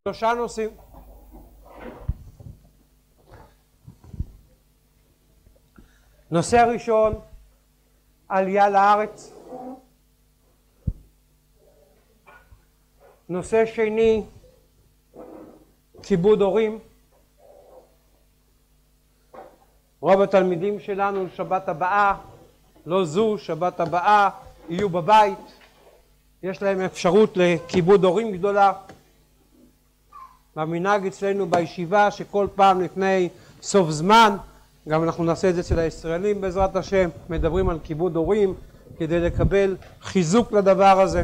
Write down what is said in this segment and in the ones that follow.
שלושה נושאים. נושא הראשון, עלייה לארץ. נושא שני, כיבוד הורים. רוב התלמידים שלנו שבת הבאה, לא זו, שבת הבאה, יהיו בבית. יש להם אפשרות לכיבוד הורים גדולה. והמנהג אצלנו בישיבה שכל פעם לפני סוף זמן, גם אנחנו נעשה את זה אצל הישראלים בעזרת השם, מדברים על כיבוד הורים כדי לקבל חיזוק לדבר הזה.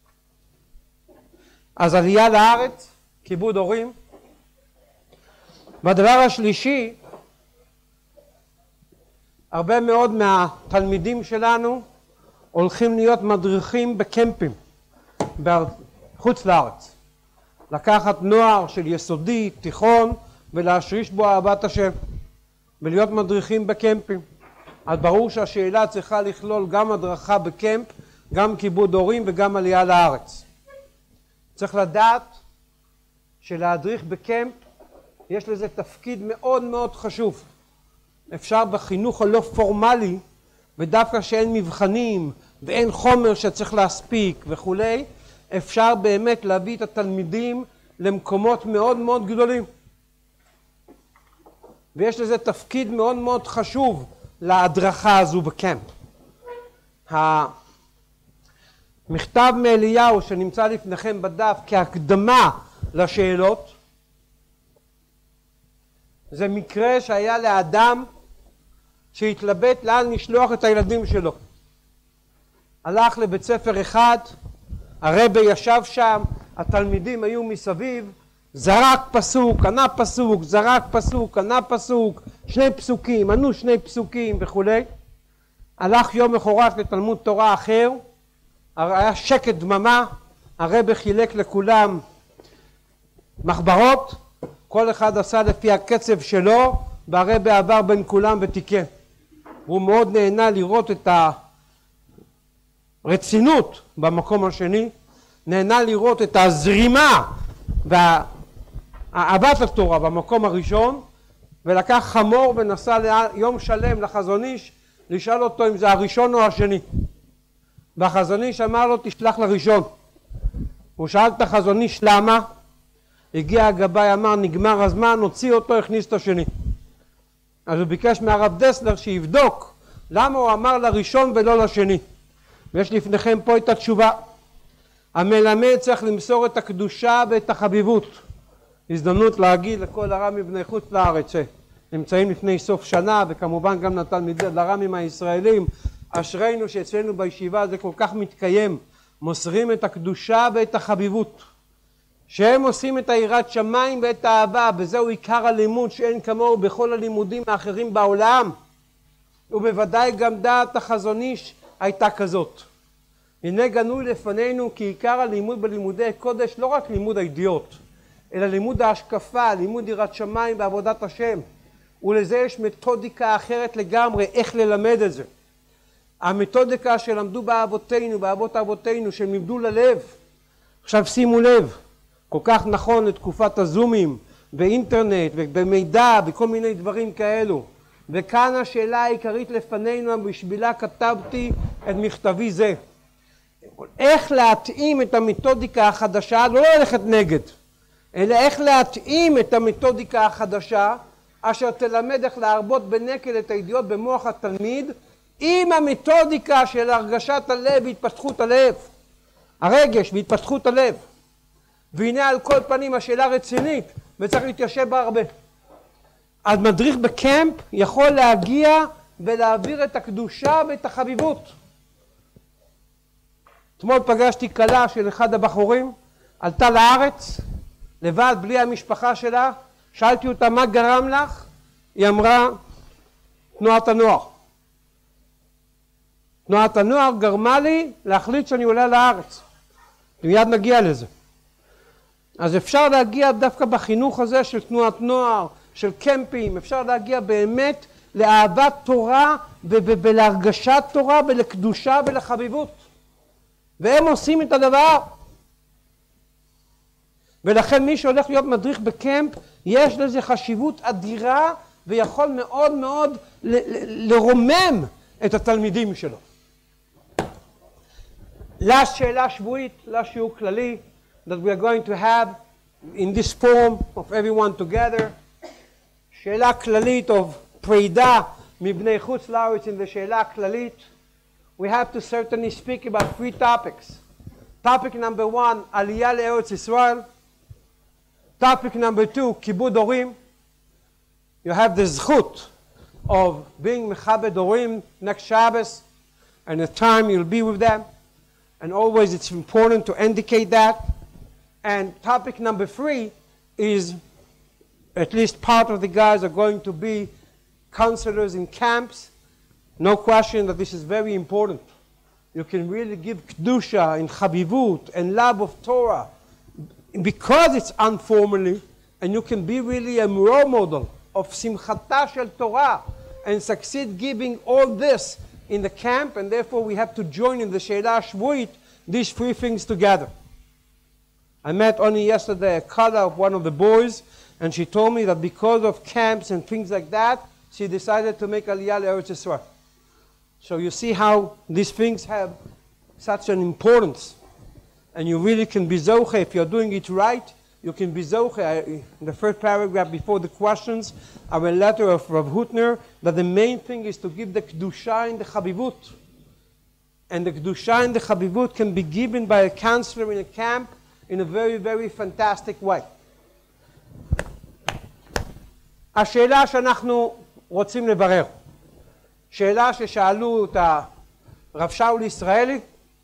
אז עלייה לארץ, כיבוד הורים. והדבר השלישי, הרבה מאוד מהתלמידים שלנו הולכים להיות מדריכים בקמפים בחוץ לארץ. לקחת נוער של יסודי, תיכון, ולהשריש בו אהבת השם, ולהיות מדריכים בקמפים. אז ברור שהשאלה צריכה לכלול גם הדרכה בקמפ, גם כיבוד הורים וגם עלייה לארץ. צריך לדעת שלהדריך בקמפ יש לזה תפקיד מאוד מאוד חשוב. אפשר בחינוך הלא פורמלי, ודווקא שאין מבחנים ואין חומר שצריך להספיק וכולי, אפשר באמת להביא את התלמידים למקומות מאוד מאוד גדולים. ויש לזה תפקיד מאוד מאוד חשוב להדרכה הזו בקמפ. המכתב מאליהו שנמצא לפניכם בדף כהקדמה לשאלות, זה מקרה שהיה לאדם שהתלבט לאן לשלוח את הילדים שלו. הלך לבית ספר אחד, הרבי ישב שם, התלמידים היו מסביב, זרק פסוק, ענה פסוק, זרק פסוק, ענה פסוק, שני פסוקים, ענו שני פסוקים וכולי. הלך יום מחרת לתלמוד תורה אחר, היה שקט דממה, הרבי חילק לכולם מחברות, כל אחד עשה לפי הקצב שלו, והרבי עבר בין כולם ותיקן. הוא מאוד נהנה לראות את הרצינות במקום השני, נהנה לראות את הזרימה והאהבת התורה במקום הראשון, ולקח חמור ונסע יום שלם לחזון איש לשאול אותו אם זה הראשון או השני. והחזון איש אמר לו תשלח לראשון. הוא שאל את החזון איש למה? הגיע הגבאי, אמר נגמר הזמן, הוציא אותו, הכניס את השני. אז הוא ביקש מהרב דסלר שיבדוק למה הוא אמר לראשון ולא לשני. ויש לפניכם פה את התשובה. המלמד צריך למסור את הקדושה ואת החביבות. הזדמנות להגיד לכל הרמים בני חוץ לארץ שנמצאים לפני סוף שנה, וכמובן גם לרמים הישראלים, אשרינו שאצלנו בישיבה זה כל כך מתקיים, מוסרים את הקדושה ואת החביבות. שהם עושים את היראת שמיים ואת האהבה, וזהו עיקר הלימוד שאין כמוהו בכל הלימודים האחרים בעולם. ובוודאי גם דעת החזון איש הייתה כזאת. הנה גנוי לפנינו כי עיקר הלימוד בלימודי קודש לא רק לימוד הידיעות, אלא לימוד ההשקפה, לימוד יראת שמיים ועבודת השם. ולזה יש מתודיקה אחרת לגמרי איך ללמד את זה. המתודיקה שלמדו באבותינו, באבות אבותינו, שהם לימדו ללב. עכשיו שימו לב, כל כך נכון לתקופת הזומים ואינטרנט ובמידע וכל מיני דברים כאלו. וכאן השאלה העיקרית לפנינו, בשבילה כתבתי את מכתבי זה. איך להתאים את המתודיקה החדשה, לא ללכת נגד, אלא איך להתאים את המתודיקה החדשה, אשר תלמד איך להרבות בנקל את הידיעות במוח התלמיד, עם המתודיקה של הרגשת הלב והתפתחות הלב, הרגש והתפתחות הלב. והנה על כל פנים השאלה רצינית וצריך להתיישב בה הרבה. אז מדריך בקמפ יכול להגיע ולהעביר את הקדושה ואת החביבות. אתמול פגשתי כלה של אחד הבחורים, עלתה לארץ לבד בלי המשפחה שלה, שאלתי אותה מה גרם לך? היא אמרה תנועת הנוער. תנועת הנוער גרמה לי להחליט שאני עולה לארץ. מיד נגיע לזה. אז אפשר להגיע דווקא בחינוך הזה של תנועת נוער, של קמפים, אפשר להגיע באמת לאהבת תורה ולהרגשת תורה ולקדושה ולחביבות. והם עושים את הדבר. ולכן מי שהולך להיות מדריך בקמפ, יש לזה חשיבות אדירה, ויכול מאוד מאוד לרומם את התלמידים שלו. שאלה שבועית, שיעור כללי, that we are going to have in this forum of everyone together. שאלה כללית of פרידה מבני חוץ לארץ, in the שאלה הכללית. We have to certainly speak about 3 topics. Topic number 1, עלייה לארץ ישראל. Topic number 2, כיבוד הורים. You have the זכות of being מכבד הורים next Shabbos, and the time you'll be with them. And always it's important to indicate that. And topic number 3 is, at least part of the guys are going to be counselors in camps. No question that this is very important. You can really give Kedusha and Chavivut and love of Torah because it's informally, and you can be really a role model of Simchata Shel Torah and succeed giving all this in the camp, and therefore we have to join in the Sheila Shvuit these 3 things together. I met only yesterday a Kala of one of the boys, and she told me that because of camps and things like that, she decided to make Aliyah Eretz Yisrael. So you see how these things have such an importance. And you really can be zoche, if you're doing it right, you can be zoche. In the first paragraph before the questions, our letter of Rav Hutner, that the main thing is to give the Kedusha and the Chavivut. And the Kedusha and the Chavivut can be given by a counselor in a camp in a very, very fantastic way. השאלה שאנחנו רוצים לברר, שאלה ששאלו את הרב שאול ישראלי,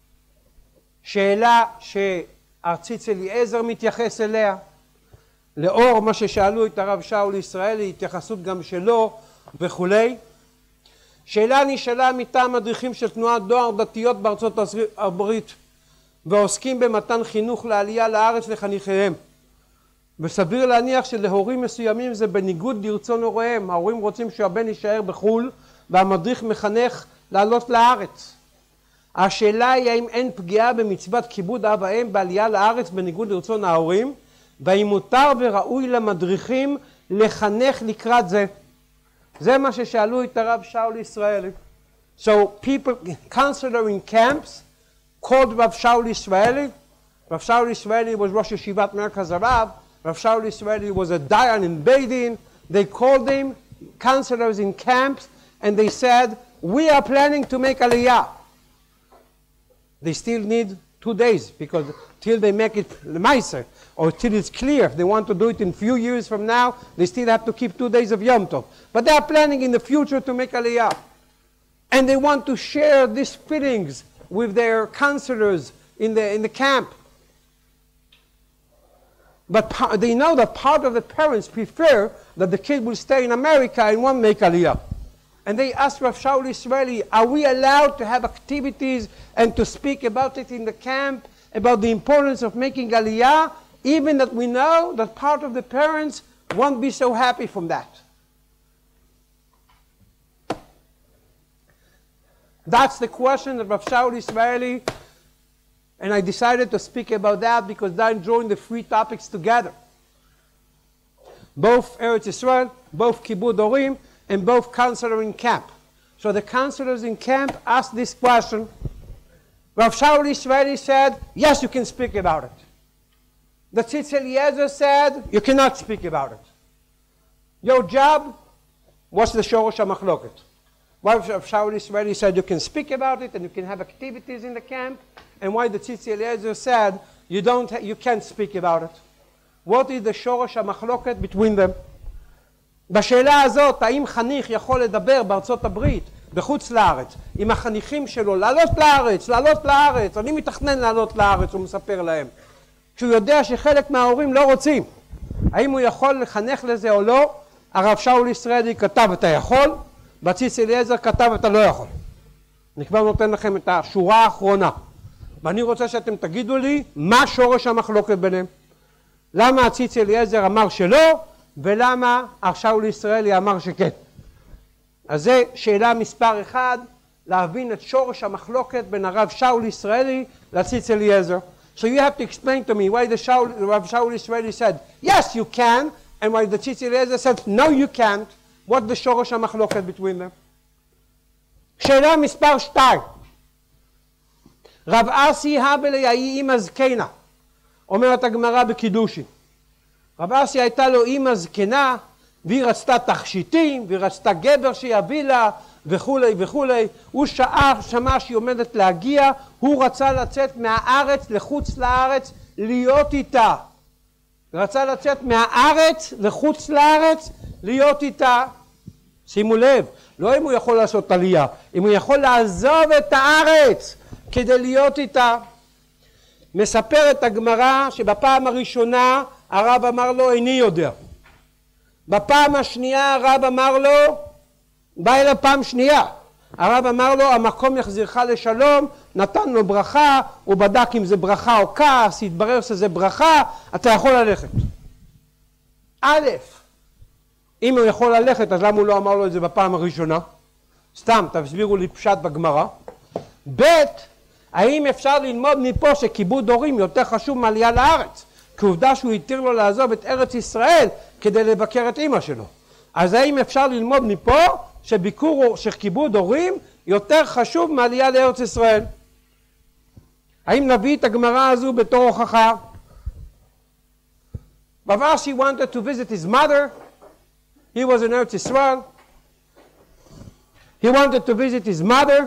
שאלה שהרציץ אליעזר מתייחס אליה, לאור מה ששאלו את הרב שאול ישראלי, התייחסות גם שלו וכולי. שאלה נשאלה מטעם מדריכים של תנועת דואר דתיות בארצות הברית, ועוסקים במתן חינוך לעלייה לארץ לחניכיהם. וסביר להניח שלהורים מסוימים זה בניגוד לרצון הוריהם. ההורים רוצים שהבן יישאר בחו"ל, והמדריך מחנך לעלות לארץ. השאלה היא האם אין פגיעה במצוות כיבוד אב ואם בעלייה לארץ בניגוד לרצון ההורים, והאם מותר וראוי למדריכים לחנך לקראת זה. זה מה ששאלו את הרב שאול ישראלי. So people, counselor in camps, called Rav Shaul Yisraeli. Rav Shaul Yisraeli was Rosh Yeshivat Merkaz Harav. Rav Shaul Yisraeli was a Dayan in Beidin. They called him counselors in camps, and they said, we are planning to make Aliyah. They still need 2 days, because till they make it L'maiser, or till it's clear, if they want to do it in a few years from now, they still have to keep 2 days of Yom Tov. But they are planning in the future to make Aliyah. And they want to share these feelings with their counselors in the camp. But they know that part of the parents prefer that the kid will stay in America and won't make Aliyah. And they asked Rav Shaul Yisraeli, are we allowed to have activities and to speak about it in the camp, about the importance of making Aliyah, even that we know that part of the parents won't be so happy from that? That's the question that Rav Shaul Yisraeli, and I decided to speak about that because I'm drawing the 3 topics together. Both Eretz Yisrael, both Kibud Horim, and both counselor in camp. So the counselors in camp asked this question. Rav Shaul Yisraeli said, yes, you can speak about it. The Tzitz Eliezer said, you cannot speak about it. Your job was the Shorosh HaMachloket. Why Rav Shaul Yisraeli said you can speak about it and you can have activities in the camp, and why the Tzitz Eliezer said you can't speak about it. What is the Shorosh HaMachloket between them? בשאלה הזאת, האם חניך יכול לדבר בארצות הברית, בחוץ לארץ, עם החניכים שלו, לעלות לארץ, אני מתכנן לעלות לארץ, הוא מספר להם. כשהוא יודע שחלק מההורים לא רוצים. האם הוא יכול לחנך לזה או לא? הרב שאול ישראלי כתב אתה יכול, והציץ אליעזר כתב אתה לא יכול. אני כבר נותן לכם את השורה האחרונה. ואני רוצה שאתם תגידו לי מה שורש המחלוקת ביניהם. למה הציץ אליעזר אמר שלא, ולמה הרב שאול ישראלי אמר שכן. אז זה שאלה מספר 1, להבין את שורש המחלוקת בין הרב שאול ישראלי לציץ אליעזר. So you have to explain to me why the Rav Shaul Israeli said, yes, you can, and why the Tzitz Eliezer said, no, you can't. What's the שורש המחלוקת between them? שאלה מספר 2. רב אסי הבלי היא אימא זקנה, אומרת הגמרא בקידושין. רב אסי הייתה לו אימא זקנה, והיא רצתה תכשיטים, והיא רצתה גבר שיביא לה, וכולי וכולי. הוא שמע שהיא עומדת להגיע, הוא רצה לצאת מהארץ לחוץ לארץ, להיות איתה. רצה לצאת מהארץ לחוץ לארץ, להיות איתה. שימו לב, לא אם הוא יכול לעשות עלייה, אם הוא יכול לעזוב את הארץ כדי להיות איתה. מספרת הגמרא שבפעם הראשונה הרב אמר לו, איני יודע. בפעם השנייה הרב אמר לו, בא אליו פעם שנייה, הרב אמר לו, המקום יחזירך לשלום, נתן לו ברכה, הוא בדק אם זה ברכה או כעס, התברר שזה ברכה, אתה יכול ללכת. א', אם הוא יכול ללכת, אז למה הוא לא אמר לו את זה בפעם הראשונה? סתם, תסבירו לי פשט בגמרא. ב', האם אפשר ללמוד מפה שכיבוד הורים יותר חשוב מעלייה לארץ? כי עובדה שהוא התיר לו לעזוב את ארץ ישראל כדי לבקר את אמא שלו. אז האם אפשר ללמוד מפה שכיבוד הורים יותר חשוב מעלייה לארץ ישראל? האם נביא את הגמרא הזו בתור הוכחה? Rav Ashi wanted to visit his mother. He was in Eretz Israel. He wanted to visit his mother.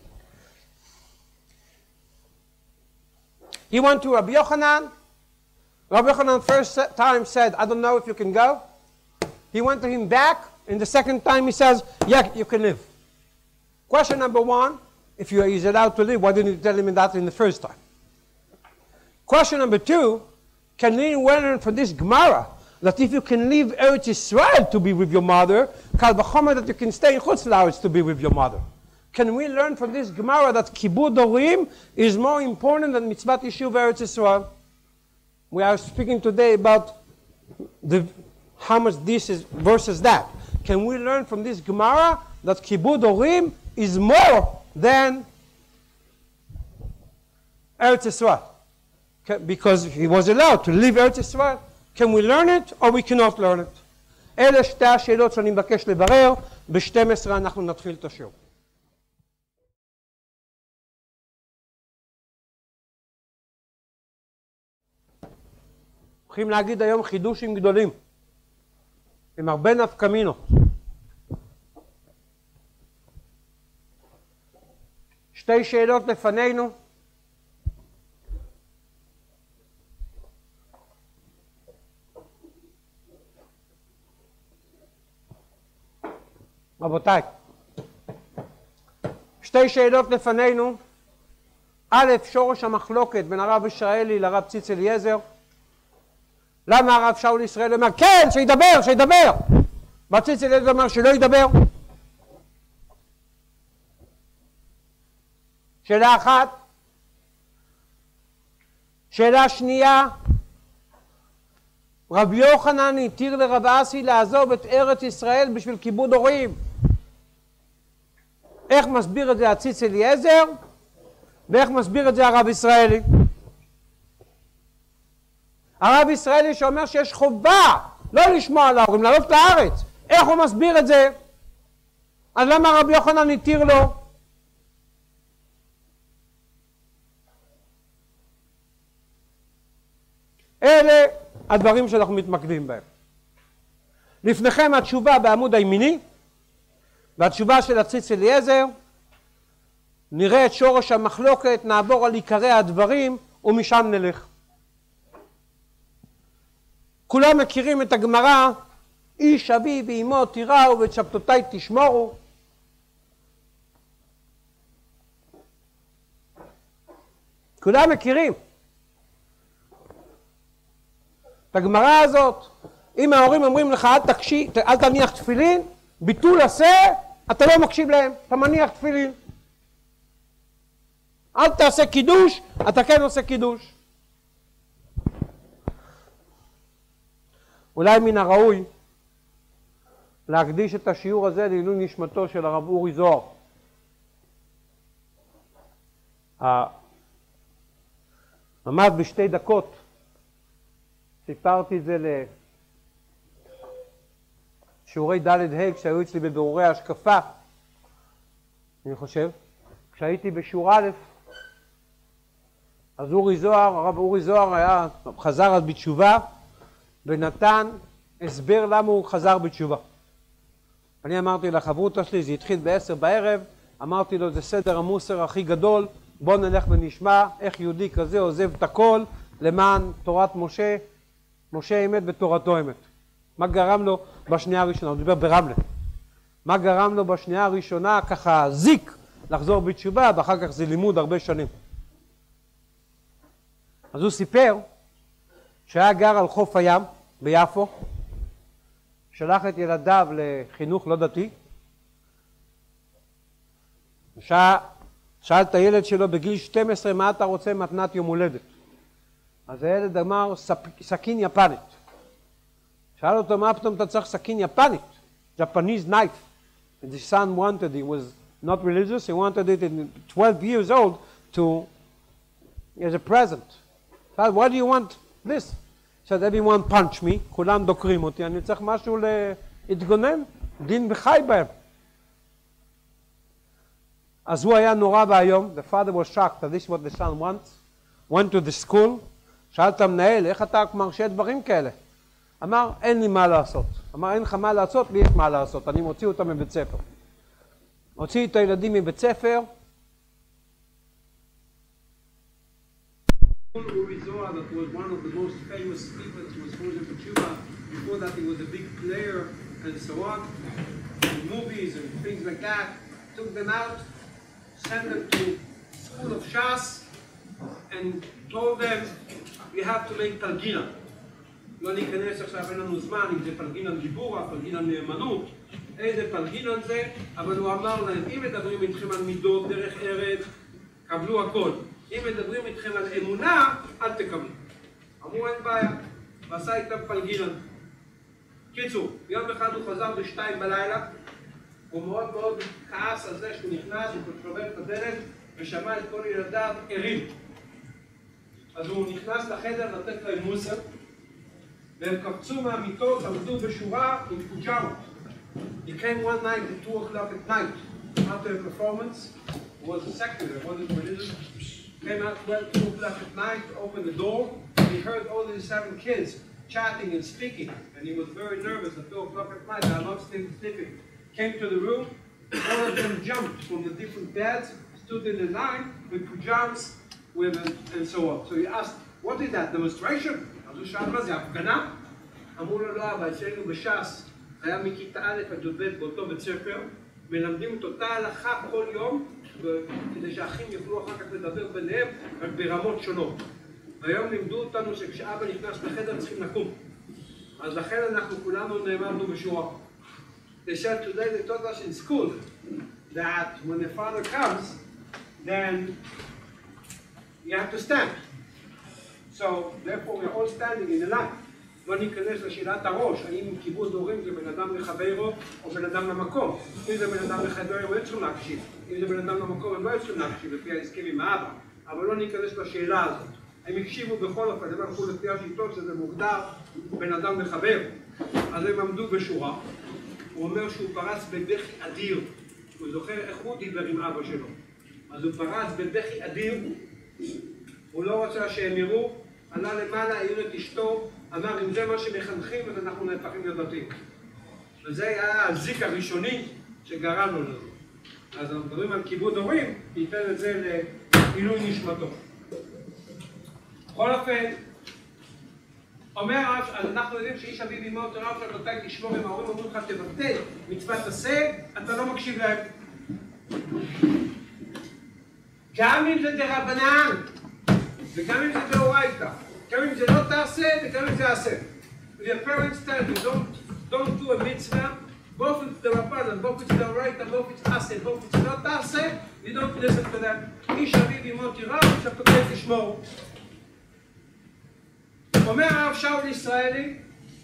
He went to Rabbi Yochanan. Rabbi Yochanan first time said, I don't know if you can go. He went to him back, and the second time he says, yeah, you can live. Question number 1, if he's allowed to live, why didn't you tell him that in the first time? Question number 2, can we learn from this Gemara that if you can leave Eretz Israel to be with your mother, Kal V'chomer that you can stay in Chutz La'aretz to be with your mother? Can we learn from this Gemara that Kibud Horim is more important than Mitzvat Yishuv Eretz Israel? We are speaking today about how much this is versus that. Can we learn from this Gemara that Kibud Horim is more than Eretz Israel? Because he was allowed to leave Eretz Israel. Can we learn it or we cannot learn it? אלה שתי השאלות שאני מבקש לברר. ב-12 אנחנו נתחיל את השיעור. הולכים להגיד היום חידושים גדולים, עם הרבה נפקמינות. שתי שאלות לפנינו. רבותיי, שתי שאלות לפנינו. א', שורש המחלוקת בין הרב ישראלי לרב ציץ אליעזר. למה הרב שאול ישראל אומר, כן, שידבר, שידבר. והציץ אליעזר אומר שלא ידבר. שאלה אחת. שאלה שנייה, רב יוחנן התיר לרב אסי לעזוב את ארץ ישראל בשביל כיבוד הורים. איך מסביר את זה הציץ אליעזר, ואיך מסביר את זה הרב ישראלי? הרב ישראלי שאומר שיש חובה לא לשמוע על ההורים, לעלות לארץ. איך הוא מסביר את זה? אז למה רב יוחנן התיר לו? אלה הדברים שאנחנו מתמקדים בהם. לפניכם התשובה בעמוד הימיני, והתשובה של הציץ אליעזר. נראה את שורש המחלוקת, נעבור על עיקרי הדברים, ומשם נלך. כולם מכירים את הגמרא, איש אבי ואמו תיראו ואת שבתותיי תשמורו. כולם מכירים את הגמרא הזאת. אם ההורים אומרים לך אל תניח תפילין, ביטול עשה, אתה לא מקשיב להם, אתה מניח תפילין. אל תעשה קידוש, אתה כן עושה קידוש. אולי מן הראוי להקדיש את השיעור הזה לעילוי נשמתו של הרב אורי זוהר. ממש בשתי דקות סיפרתי את זה לשיעורי ד' ה' כשהיו אצלי בבירורי ההשקפה, אני חושב. כשהייתי בשיעור א', אז הרב אורי זוהר חזר אז בתשובה ונתן הסבר למה הוא חזר בתשובה. אני אמרתי לחברותא שלי, זה התחיל ב-10 בערב, אמרתי לו זה סדר המוסר הכי גדול, בוא נלך ונשמע איך יהודי כזה עוזב את הכל למען תורת משה, משה אמת ותורתו אמת. מה גרם לו בשנייה הראשונה? הוא דיבר ברמלה. מה גרם לו בשנייה הראשונה ככה זיק לחזור בתשובה, ואחר כך זה לימוד הרבה שנים. אז הוא סיפר שהיה גר על חוף הים ביפו, שלח את ילדיו לחינוך לא דתי, שאל את הילד שלו בגיל 12 מה אתה רוצה מתנת יום הולדת. אז הילד אמר סכין יפנית. שאל אותו מה פתאום אתה צריך סכין יפנית? Japanese knife. And the son wanted, he was not religious, he wanted it in 12 years old to, as a present. So why do you want this? He said everyone punch me, כולם דוקרים אותי, אני צריך משהו להתגונן, דין וחי בהם. אז הוא היה נורא והיום, the father was shocked that this is what the son wants, went to the school, שאל את המנהל, איך אתה מרשה דברים כאלה? אמר, אין לי מה לעשות. אמר, אין לך מה לעשות, לי יש מה לעשות, אני מוציא אותם מבית ספר. הוציא את הילדים מבית ספר. Uri Zohar, that was one of the most famous people that was born in Cuba. Before that, he was a big player and so on, in movies and things like that. Took them out, sent them to school of Shas, and told them, you have to make Talgina. לא ניכנס עכשיו, אין לנו זמן, אם זה פלגינן גיבורה, פלגינן נאמנות, איזה פלגינן זה, אבל הוא אמר להם, אם מדברים איתכם על מידות, דרך ארץ, קבלו הכל. אם מדברים איתכם על אמונה, אל תקבלו. אמרו, אין בעיה, ועשה איתם פלגינן. קיצור, יום אחד הוא חזר ב2 בלילה, הוא מאוד מאוד כעס על זה שהוא נכנס, הוא שובר את הדלת, ושמע את כל ילדיו ערים. אז הוא נכנס לחדר לתת להם מוסר, והם קפצו מהמיטות, עמדו בשורה עם פוג'מות. He came one night at 2 o'clock at night after a performance. It was a secular, it wasn't religious. Came out 2 o'clock at night, opened the door, and he heard all these 7 kids chatting and speaking. And he was very nervous at 2 o'clock at night, they are not still sleeping. Came to the room, all of them jumped from the different beds, stood in the line with pajamas, and so on. So he asked, what is that, demonstration? אז הוא שאל מה זה, הפגנה? אמרו לו לא, אבל אצלנו בש"ס היה מכיתה א' עד י"ב באותו בית ספר, מלמדים את אותה הלכה כל יום, כדי שהאחים יוכלו אחר כך לדבר ביניהם ברמות שונות. והיום לימדו אותנו שכשאבא נכנס לחדר צריכים לקום. אז לכן אנחנו כולנו נעמדנו בשורה. They said today, they taught us in school that when the father comes, then you have to stand. So, therefore, we are all standing in the line. לא ניכנס לשאלת הראש, האם כיבוד הורים זה בן אדם לחברו או בן אדם למקום. אם זה בן אדם לחברו, הם צריכים להקשיב. אם זה בן אדם למקום, הם לא צריכים להקשיב, לפי ההסכם עם האבא. אבל לא ניכנס לשאלה הזאת. הם הקשיבו בכל אופן, הם הלכו לפי השיטות שזה מוגדר בן אדם לחבר. אז הם עמדו בשורה. הוא אומר שהוא פרץ בבכי אדיר. הוא זוכר איך הוא דיבר עם אבא שלו. אז הוא פרץ בבכי אדיר. הוא לא רוצה שהם יראו, עלה למעלה, העיר את אשתו, אמר אם זה מה שמחנכים אז אנחנו נהפכים לדתיים. וזה היה הזיק הראשוני שגרם לו לזה. אז אנחנו מדברים על כיבוד הורים, ניתן את זה לעילוי נשמתו. בכל אופן, אומר הרב, אז אנחנו יודעים שאיש אביו אמו אותו רב שאתה תשמור עם ההורים, אומרים לך תבטל מצוות עשה, אתה לא מקשיב להם. גם אם זה דרבנן, וגם אם זה דאורייתא, גם אם זה לא תעשה וגם אם זה עשה. The parents tell you, don't do a mitzvah, both it's דרבנן, both it's דאורייתא, both it's עשה, both it's לא תעשה, you don't listen to them. איש אביו אמו תירא, שאתה תשמור. אומר הרב שאול ישראלי,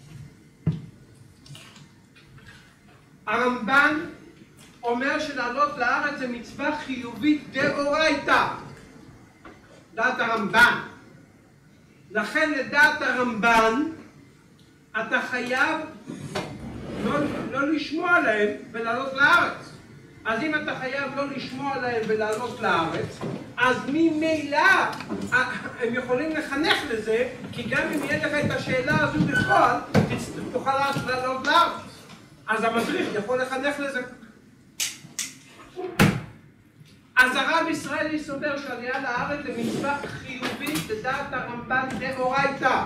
הרמב"ן אומר שלעלות לארץ זה מצווה חיובית דאורייתא. דעת הרמב"ן. לכן לדעת הרמב"ן, אתה חייב לא לשמוע עליהם ולעלות לארץ. אז אם אתה חייב לא לשמוע עליהם ולעלות לארץ, אז ממילא הם יכולים לחנך לזה, כי גם אם יהיה לך את השאלה הזו בפועל, תוכל לעלות לארץ. אז המדריך יכול לחנך לזה. אז הרב ישראלי סובר שעלייה לארץ זה מצווה חיובית לדעת הרמב"ן דאורייתא.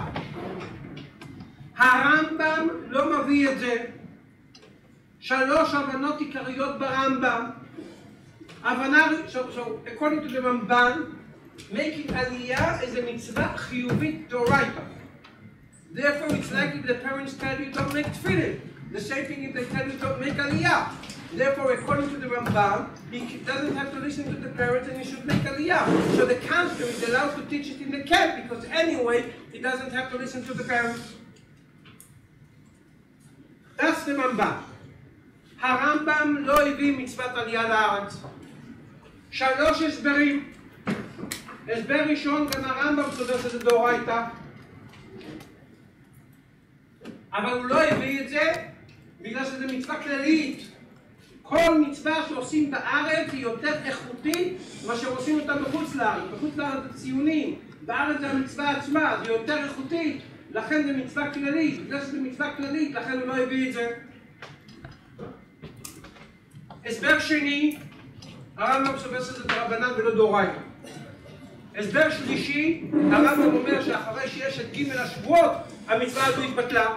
הרמב"ם לא מביא את זה. 3 הבנות עיקריות ברמב"ם. הבנה, according to the Ramban, making aliyah is a mitzvah חיובית דאורייתא. Therefore, it's like if the parents tell you don't make tefillin. The same thing if they tell you don't make aliyah. Therefore, according to the Ramban, he doesn't have to listen to the parents and he should make aliyah. So the counselor is allowed to teach it in the camp because anyway, he doesn't have to listen to the parents. That's the Ramban. הרמב"ם לא הביא מצוות עלייה לארץ. 3 הסברים. הסבר ראשון, גם הרמב"ם סובר שזה דאורייתא. אבל הוא לא הביא את זה בגלל שזה מצווה כללית. כל מצווה שעושים בארץ היא יותר איכותית ממה שעושים אותה בחוץ לארץ. בחוץ לארץ זה ציונים, בארץ זה המצווה עצמה, זה יותר איכותית, לכן זה מצווה כללית. בגלל שזה מצווה כללית, לכן הוא לא הביא את זה. הסבר שני, הרמב"ם סובר שזה דרבנן ולא דאורייתא. הסבר שלישי, הרמב"ם אומר שאחרי שיש את ג' השבועות, המצווה הזו התבטלה.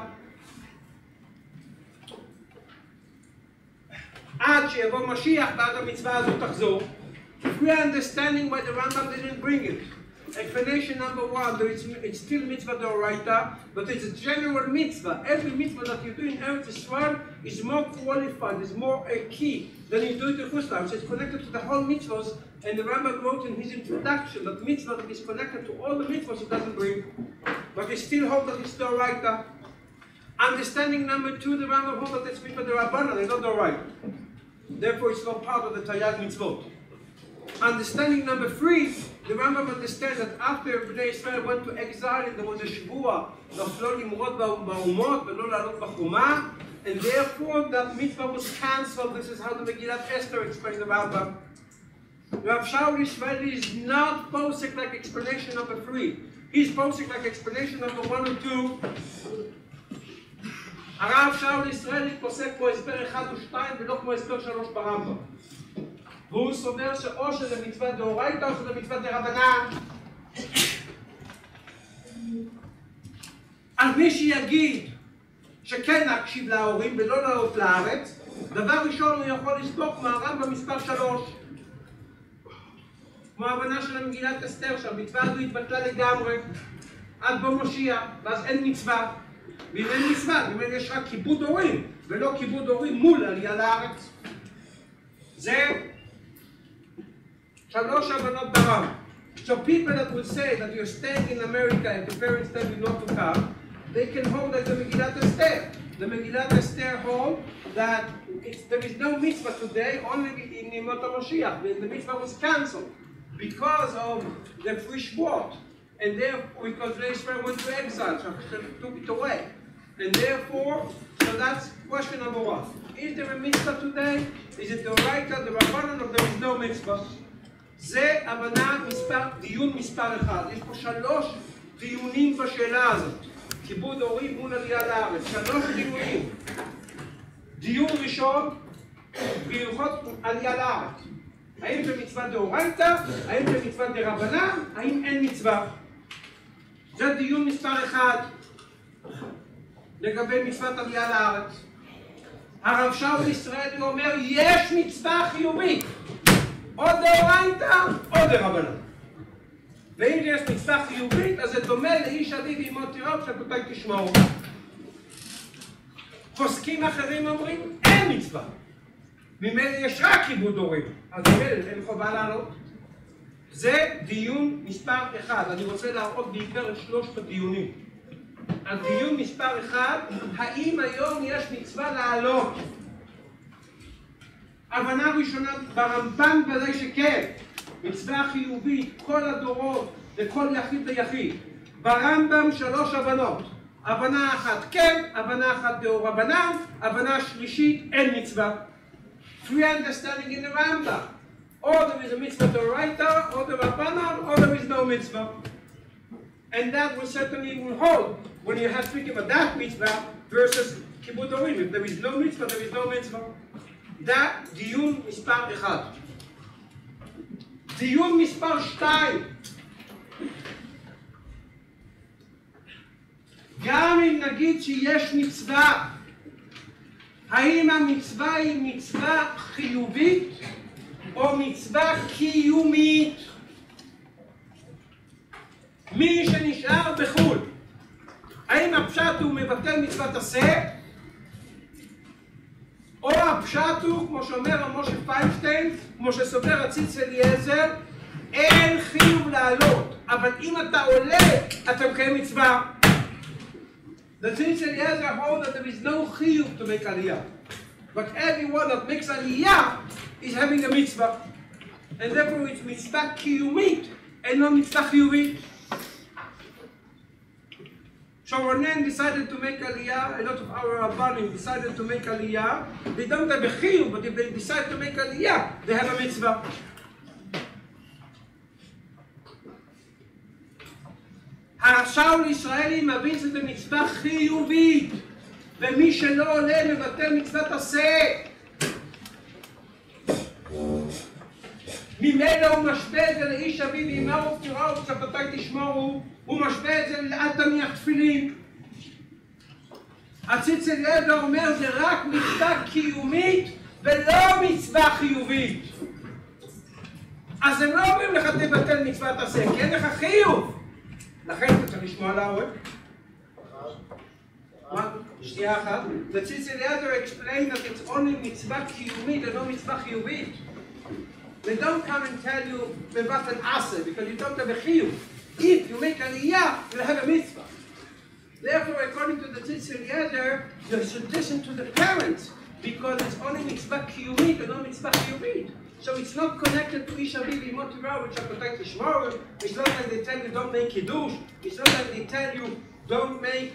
עד שיבוא משיח, ואז המצווה הזו תחזור. We are understanding why the Rambam didn't bring it. Explanation number 1, it's still mitzvah d'oraita, but it's a general mitzvah. Every mitzvah that you do in Eretz Yisrael is more qualified, is more a key than you do it in Chutz La'aretz. So it's connected to the whole mitzvahs, and the Rambam wrote in his introduction that mitzvah that is connected to all the mitzvahs it doesn't bring. But we still hold that it's d'oraita. Understanding number 2, the Rambam holds that it's mitzvah d'Rabbanan, and not d'oraita. Therefore, it's not part of the Taryag mitzvot. Understanding number 3, the Rambam understands that after Bnei Israel went to exile, there was a shvua of lo limrod ba'umot ve'lo la'alot b'chuma, and therefore that mitzvah was cancelled. This is how the Megillat Esther explains the Rambam. Rav Shaul Yishmaeli is not posing like explanation number 3. He's posing like explanation number 1 or 2. הרב שאול ישראלי פוסק פה הסבר 1 ו2 ולא כמו הסבר 3 ברמב"ם. והוא סובר שאו שזה מצווה דאורייתא או שזה מצווה דרבנן. אז מי שיגיד שכן להקשיב להורים ולא לעלות לארץ, דבר ראשון הוא יכול לספוק מהרמב"ם מספר 3. כמו ההבנה של המגילת אסתר, שהמצווה הזו התבטלה לגמרי עד בוא משיח, ואז אין מצווה. ואם אין מצווה, אם יש רק כיבוד הורים, ולא כיבוד הורים מול עלייה לארץ. זה 3 הבנות ברם. So people that will say that you're staying in America and the parents tell you not to come, they can hold that the Megillat Esther. The Megillat Esther hold that there is no mitzvah today, only in Yemot HaMashiach. The mitzvah was cancelled because of the free Shavuot. And therefore, because Israel went to exile, so took it away. And therefore, so that's question number 1. Is there a mitzvah today? Is it the right of the Rabbanan or there is no mitzvah? זה הבנה דיון מספר 1. יש פה 3 דיונים בשאלה הזאת. כיבוד הורים מול עלייה לארץ. 3 דיונים. דיון ראשון, בהלכות עלייה לארץ. האם זה מצווה דאורייתא? האם זה מצווה דרבנן? האם אין מצווה? זה דיון מספר 1 לגבי מצוות עלייה לארץ. הרב שאול ישראלי אומר, יש מצווה חיובית, או דאורייתא או דרבנן. ואם יש מצווה חיובית, אז זה דומה לאיש עדי ואמו תירוב שכותב תשמעו. פוסקים אחרים אומרים, אין מצווה. ממילא יש רק כיבוד הורים, אז ממילא אין חובה לעלות. זה דיון מספר 1. אני רוצה להראות בעיקר את 3 הדיונים. הדיון מספר 1, האם היום יש מצווה לעלות? הבנה ראשונה ברמב"ן בזה שכן, מצווה חיובית, כל הדורות, לכל יחיד ויחיד. ברמב"ם 3 הבנות. הבנה אחת כן, הבנה אחת דרבנן, הבנה שלישית אין מצווה. 3 understanding in the Rambam. Or there is a mitzvah d'oraita, or the Rabbanan, or there is no mitzvah. And that will certainly hold when you have to speak about that mitzvah versus kibud orim. If there is no mitzvah, there is no mitzvah. that דיון מספר 1. דיון מספר 2. גם אם נגיד שיש מצווה, האם המצווה היא מצווה חיובית או מצווה קיומית? מי שנשאר בחו"ל, האם הפשט הוא מבטל מצוות עשה? או הפשט הוא, כמו שאומר משה פיינשטיין, כמו שסובר הציץ אליעזר, אין חיוב לעלות, אבל אם אתה עולה, אתה מקיים מצווה. The Tzitz Eliezer holds that there is no chiyuv to make aliyah. But everyone that makes aliyah is having a mitzvah. And therefore it's mitzvah kiyumit and not mitzvah chiyuvit. So Ronen decided to make aliyah, a lot of our Rabbanim decided to make aliyah. They don't have a chiyuv, but if they decide to make aliyah, they have a mitzvah. השאול ישראלי מבין שזה מצווה חיובית, ומי שלא עולה מבטל מצוות עשה. ממילא הוא משווה את זה לאיש אביו ואמהו ופטירה ושבתותי תשמורו, הוא משווה את זה לאל תניח תפילין. הציץ אליעזר אומר זה רק מצווה קיומית ולא מצווה חיובית. אז הם לא אומרים לך תבטל מצוות עשה, כי אין לך חיוב. לכן אתה צריך לשמוע על העורף. שנייה אחת. The Tzitz Eliezer explained that it's only mitzvah קיומית and not mitzvah חיובית. They don't come and tell you בבת an asa because you don't have a chiyuv. If you make aliyah, you'll have a mitzvah. Therefore, according to the Tzitz Eliezer, you should listen to the parents because it's only mitzvah קיומית and not mitzvah חיובית. So it's not connected to Ish Aviv Imotira, which are protected Shmor. It's not like they tell you don't make Kiddush. It's not like they tell you don't make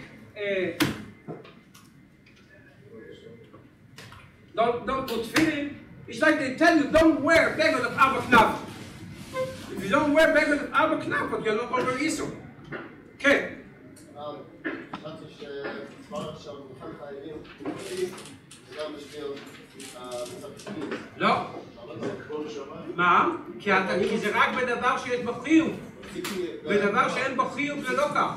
don't put tefillin. It's like they tell you don't wear beged of Abba Knaf. If you don't wear beged of Abba Knaf, you're not over Yisro. Okay. לא. מה? כי זה רק בדבר שיש בו חיוב. בדבר שאין בו חיוב זה לא כך.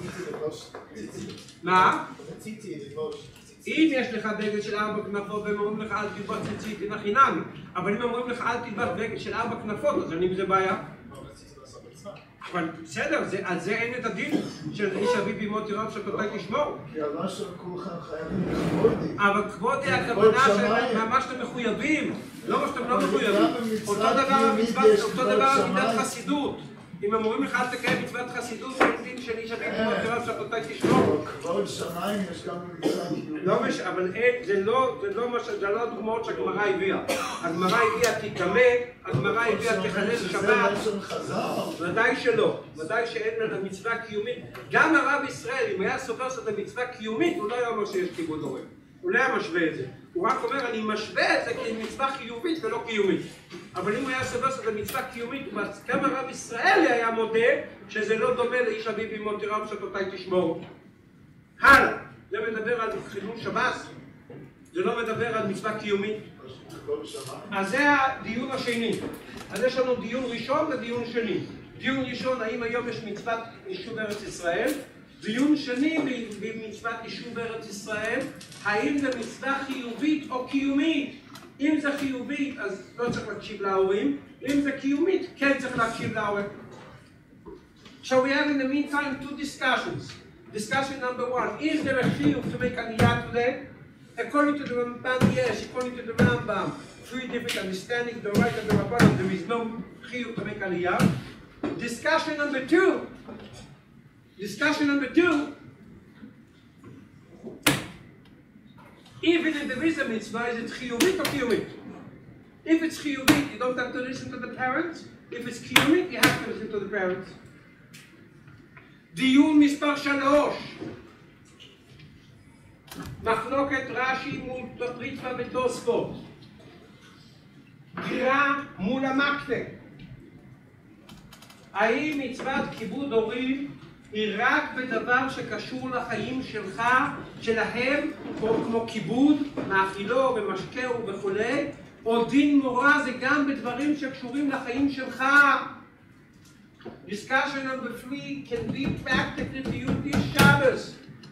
מה? אם יש לך בגד של 4 כנפות והם אומרים לך אל תלבש ציצית, אין חינם. אבל אם אומרים לך אל תלבש בגד של 4 כנפות, אז אני בזה בעיה. אבל בסדר, על זה אין את הדין של איש אביו ואמו תיראו שפתאי תשמור. כי על מה שכולכם חייבים לכבודי. אבל כבודי הכוונה שממש אתם מחויבים, לא מה שאתם לא מחויבים. אותו דבר מידת חסידות. אם אמורים לך אל תקיים מצוות חסידות, זה דין של איש אביו ואמו תיראו שפתאי תשמור. כבוד שמיים יש גם מצוות קיומית. לא משנה, אבל זה לא הדוגמאות שהגמרא הביאה. הגמרא הביאה תיקמא, הגמרא הביאה תחלל שבת. ודאי שלא, ודאי שאין לה מצווה קיומית. גם הרב ישראל, אם היה סופר שזה מצווה קיומית, הוא לא היה אומר שיש כיבוד הורם. הוא לא היה משווה את זה. הוא רק אומר, אני משווה את זה כמצווה חיובית ולא קיומית. אבל אם הוא היה סופר שזה מצווה קיומית, גם הרב ישראל היה מודה שזה לא דומה לאיש אביו ואמו תיראו שפתותי תשמור. הלאה, זה מדבר על חילול שבת, זה לא מדבר על מצווה קיומית. אז זה הדיון השני. אז יש לנו דיון ראשון ודיון שני. דיון ראשון, האם היום יש מצוות יישוב ארץ ישראל? דיון שני במצוות יישוב ארץ ישראל, האם זה מצווה חיובית או קיומית? אם זה חיובית, אז לא צריך להקשיב להורים. אם זה קיומית, כן צריך להקשיב להורים. So we have in the meantime 2 discussions. Discussion number 1, is there a chiyuv to make aliyah today? According to the Rambam, yes. According to the Rambam, 3 different understandings, the right and the Rabbanan, there is no chiyuv to make aliyah. Discussion number 2, even if there is a mitzvah, is it chiyuvit or kiyumit? If it's chiyuvit, you don't have to listen to the parents. If it's kiyumit, you have to listen to the parents. דיון מספר 3. מחלוקת רש"י מול ריטב"א ותוספות. גירה מול המקנה. האם מצוות כיבוד הורים היא רק בדבר שקשור לחיים שלך, שלהם, כמו כיבוד, מאכילו ומשקהו וכולי, או דין מורה זה גם בדברים שקשורים לחיים שלך? Discussion number 3 can be practically to you this Shabbos.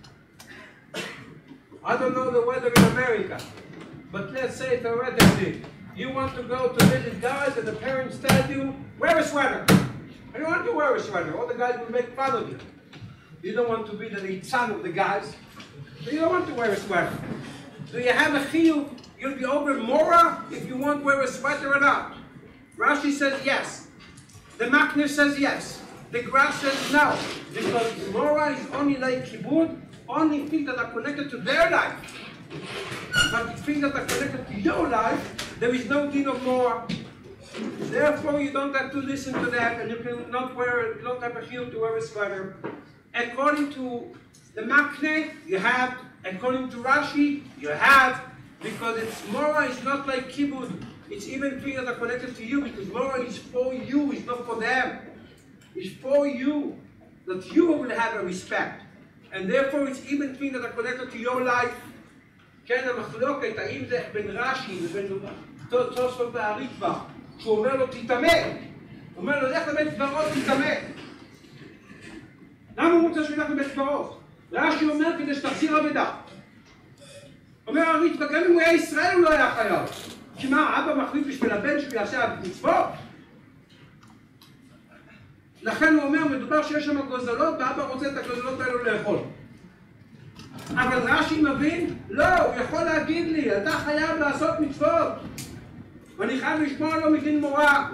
I don't know the weather in America, but let's say theoretically, you want to go to visit guys and the parents tell you, wear a sweater. And you want to wear a sweater, all the guys will make fun of you. You don't want to be the son of the guys, so you don't want to wear a sweater. Do you have a chiyuv? You'll be over Mora if you won't wear a sweater or not. Rashi says yes. The Makner says yes. The Gra says no. Because Mora is only like kibud, only things that are connected to their life. But the things that are connected to your life, there is no din of Mora. Therefore, you don't have to listen to that, and you can not wear, you don't have a chiyuv to wear a sweater. According to the Makne, you have. According to Rashi, you have. Because Mora is not like kibud. It's even things that are connected to you, because Mora is for you, it's not for them. It's for you, that you will have a respect. And therefore it's even things that are connected to your life. כן, המחלוקת, האם זה בין רש"י ובין תוספות והריטב"א, שהוא אומר לו תתאמה, הוא אומר לו לך לבית קברות תתאמה. למה הוא רוצה שהוא ילך לבית קברות? רש"י אומר כדי שתחזיר אבדה. אומר הריטב"א, גם אם הוא היה ישראל הוא לא היה חייב. כי מה, אבא מחליט בשביל הבן שלי לעשות מצוות? לכן הוא אומר, מדובר שיש שם גוזלות, ואבא רוצה את הגוזלות האלו לאכול. אבל רש"י מבין, לא, הוא יכול להגיד לי, אתה חייב לעשות מצוות. ואני חייב לשמוע לו מדין מורה.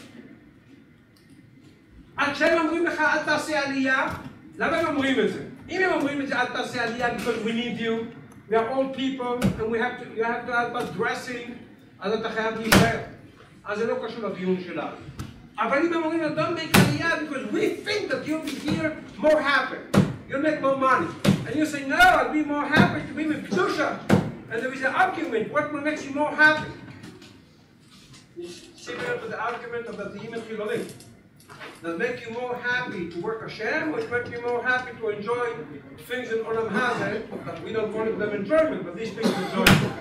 עד שהם אומרים לך, אל תעשה עלייה, למה הם אומרים את זה? אם הם אומרים את זה, אל תעשה עלייה, because we need you, we are all people, and you have to help us dressing, אז אתה חייב להישאר. אז זה לא קשור לדיון שלנו. אבל אם הם אומרים, don't make עלייה, because we think that you'll be here more happy. You'll make more money. And you say, no, I'll be more happy to be with Kedusha. And there is an argument, what will make you more happy? It's similar to the argument of the Yimim Chilolim. Does it make you more happy to work Hashem, or it make you more happy to enjoy things in Olam Hazeh, that we don't call them enjoyment, but these things are enjoyment.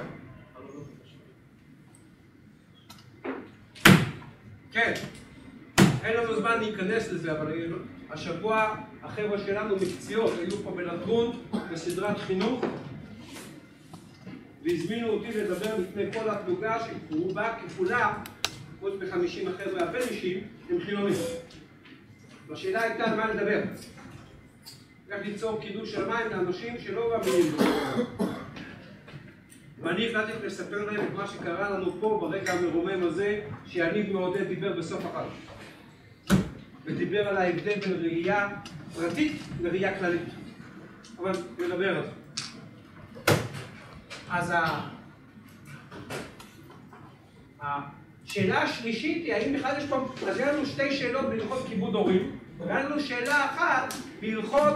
כן, אין לנו זמן להיכנס לזה, אבל השבוע החבר'ה שלנו מקציעות היו פה בלטרון בסדרת חינוך והזמינו אותי לדבר לפני כל הפלוגה שרובה כפולה חוץ מ50 החבר'ה הבנישים הם חילונים. והשאלה הייתה על מה לדבר, איך ליצור קידוש של מים לאנשים שלא מאמינים בו. ואני החלטתי לספר להם את מה שקרה לנו פה ברגע המרומם הזה שיניב מעודד דיבר בסוף החג. ודיבר על ההבדל בין ראייה פרטית לראייה כללית. אבל נדבר על זה. אז השאלה השלישית היא האם בכלל יש פה, אז היה לנו שתי שאלות בהלכות כיבוד הורים, והיה לנו שאלה אחת בהלכות,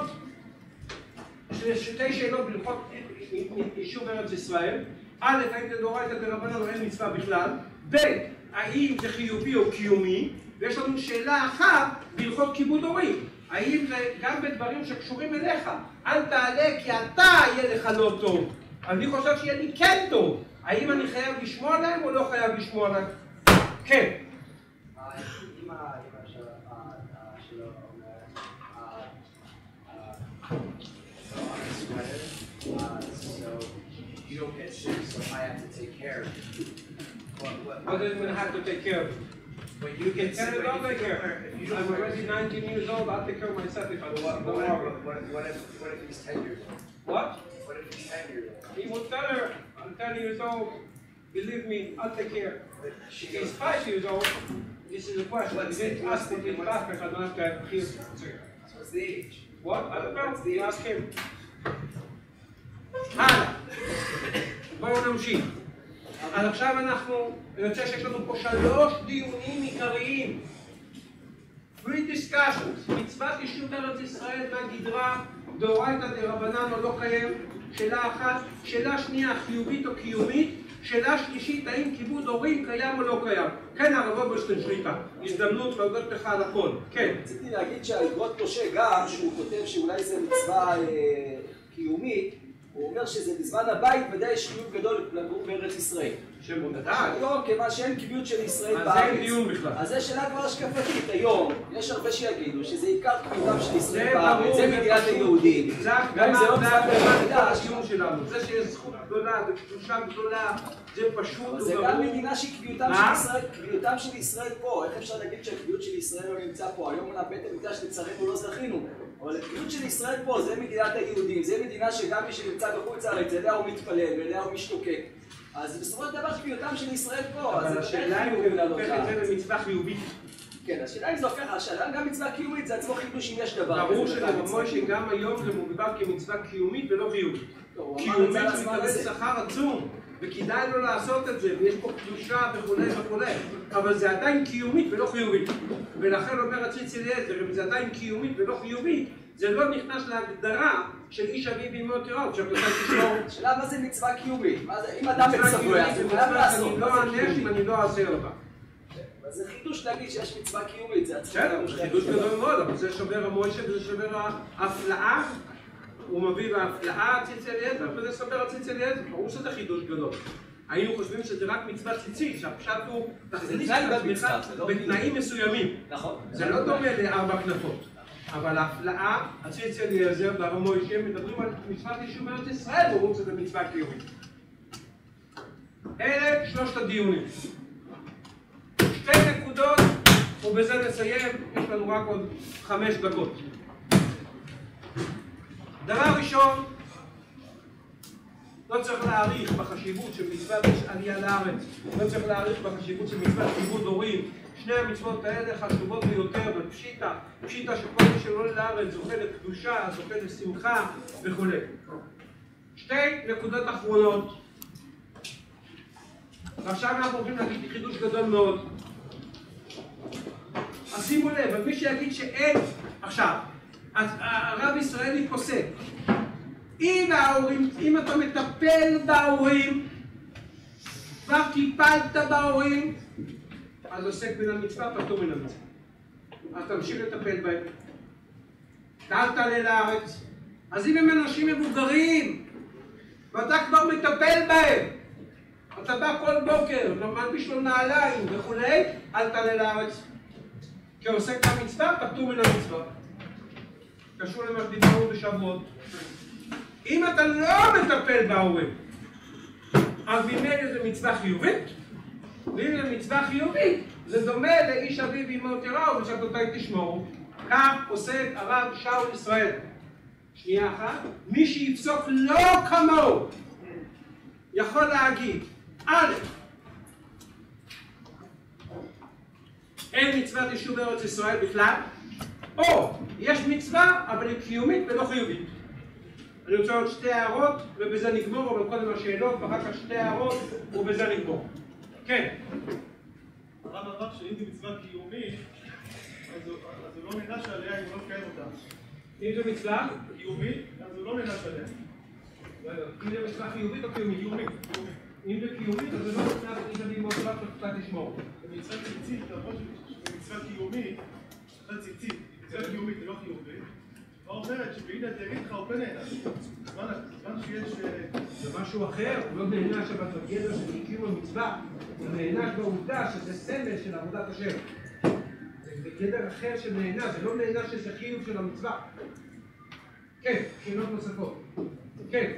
שתי שאלות בהלכות יישוב ארץ ישראל. א', האם זה דאורייתא דרבנן או אין מצווה בכלל, ב', האם זה חיובי או קיומי, ויש לנו שאלה אחת בהלכות כיבוד הורים, האם זה גם בדברים שקשורים אליך, אל תעלה כי אתה יהיה לך לא טוב, אני חושב שיהיה לי כן טוב, האם אני חייב לשמוע להם או לא חייב לשמוע להם? כן. אמא שלו אומרת, so you don't get sick, so I have to take care of you. What does it mean have to take care of you? When you get sick, I'll take care. I'm already 19 years old, I'll take care of myself if I don't want. What if he's 10 years old? What? What if he's 10 years old? He will tell her, I'm 10 years old, believe me, I'll take care. If he's 5 years old, this is a question. He didn't ask me to ask if I don't have to have kids. So what's the age? What? I don't know. You ask him. הלאה. בואו נמשיך. אז עכשיו אנחנו, אני רוצה שיש לנו פה 3 דיונים עיקריים. 3 complete discussions. מצוות יישוב ארץ ישראל מהגדרה דאורייתא דרבנן או לא קיים. שאלה אחת. שאלה שנייה, חיובית או קיומית. שאלה שלישית, האם כיבוד הורים קיים או לא קיים? כן, הרב אוברשטיין שליטה. הזדמנות להודות לך על הכל. כן. רציתי להגיד שהאגרות משה גם, שהוא כותב שאולי זה מצווה קיומית, הוא אומר שזה בזמן הבית ודאי יש חיוב גדול לגור בארץ ישראל. היום, כיוון שאין קביעות של ישראל בארץ. אז זה דיון בכלל. אז זה שאלה כבר השקפתית. היום, יש הרבה שיגידו שזה עיקר קביעותם של ישראל בארץ. זה מדינת היהודים. גם אם זה לא מצוות במקדש. זה שיש זכות גדולה וקדושה גדולה, זה פשוט. זה גם מדינה שקביעותם של ישראל פה. איך אפשר להגיד שהקביעות של ישראל לא נמצא פה? היום בית המקדש לצערנו לא זכינו. אבל הקביעות של ישראל פה זה מדינת היהודים. זה מדינה שגם מי שנמצא בחוץ לארץ, אליה הוא מתפלל ואליה הוא משתוקק. אז בסופו של דבר קביעותם של ישראל פה. אבל השאלה אם הוא הופך את זה למצווה חיובית. כן, השאלה אם זה הופך, השאלה גם מצווה קיומית, זה עצמו חידוש אם יש דבר. ברור שלרמוי שגם היום זה מוגדר כמצווה קיומית ולא חיובית. קיומית שמקבל שכר עצום, וכדאי לו לעשות את זה, ויש פה קדושה וכולי וכולי, אבל זה עדיין קיומית ולא חיובית. ולכן אומר הציץ אליעזר, אם זה עדיין קיומית ולא חיובית, זה לא נכנס להגדרה של איש אביו ואמו תיראו, שאתה תשמור. השאלה מה זה מצווה קיומית? אם אדם מצווה, זה חייב לעשות. אני לא אענש אם אני לא אעשה אותה. אז זה חידוש להגיד שיש מצווה קיומית, זה עצמו. זה חידוש גדול מאוד, אבל זה שובר המוישה וזה שובר ההפלאה. הוא מביא בהפלאה הציץ אליעזר, וזה סובר הציץ אליעזר, ברור שזה חידוש גדול. היינו חושבים שזה רק מצווה ציצית, שהפשט הוא תחזית בתנאים מסוימים. זה לא דומה לארבע כנפות. אבל ההפלאה, הציץ אליעזר והרב מוישה מדברים על מצוות יישוב ארץ ישראל, ברור שזה מצווה קיומית. אלה שלושת הדיונים. שתי נקודות, ובזה נסיים, יש לנו רק עוד 5 דקות. דבר ראשון, לא צריך להעריך בחשיבות של מצוות עלייה לארץ, לא צריך להעריך בחשיבות של מצוות כיבוד הורים. שני המצוות האלה חשובות ביותר בפשיטה, פשיטה שכל מי שעולה לארץ זוכה לקדושה, זוכה לשמחה וכו'. 2 נקודות אחרונות. ועכשיו אנחנו הולכים להגיד חידוש גדול מאוד. אז שימו לב, מי שיגיד שאין, עכשיו, הרב ישראלי פוסק, אם אתה מטפל בהורים, כבר טיפלת בהורים, אז עוסק מן המצווה, פטור מן המצווה. אז תמשיך לטפל בהם. אל תעלה לארץ. אז אם הם אנשים מבוגרים, ואתה כבר מטפל בהם, אתה בא כל בוקר, מלביש לו נעליים וכולי, אל תעלה לארץ. כי עוסק במצווה, פטור מן המצווה. קשור למה שדיברנו בשבועות. אם אתה לא מטפל בהורים, אז ממילא זה מצווה חיובית, ואם זה מצווה חיובית, זה דומה לאיש אביו ואמו תיראו ושבתותי תשמורו. כך עוסק הרב שאול ישראל. שנייה אחת, מי שיפסוק לא כמוהו יכול להגיד, א', אין מצוות יישוב ארץ ישראל בכלל, או יש מצווה אבל היא קיומית ולא חיובית. אני רוצה עוד 2 הערות ובזה נגמור, אבל קודם השאלות ואחר כך 2 הערות ובזה נגמור. כן. הרב אמר שאם זה מצווה קיומית, אז הוא לא נענש עליה אם הוא לא קיים אותה. אם זה מצווה קיומית, אז הוא לא נענש עליה. אם זה מצווה חיובית או קיומית? קיומית. אם זה קיומית, אז זה לא מצווה איש אביו ואמו תיראו שצריך לשמור. זה מצווה ציצית, למרות שזה מצווה קיומית, מצווה ציצית, מצווה קיומית זה לא חיובית. מה אומרת שבעידה תגיד לך הוא נענש. זמן שיש... זה משהו אחר, הוא לא נענש אבל בגדר של קיום המצווה, הוא נענש בעובדה שזה סמל של עבודת השם. זה גדר אחר של נענש, זה לא נענש שזה חיוב של המצווה. כן, שאלות נוספות. כן.